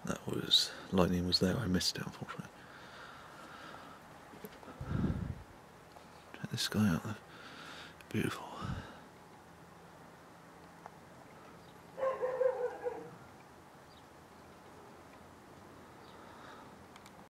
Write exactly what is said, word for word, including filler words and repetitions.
That was, lightning was there, I missed it unfortunately. Check this guy out there. Beautiful.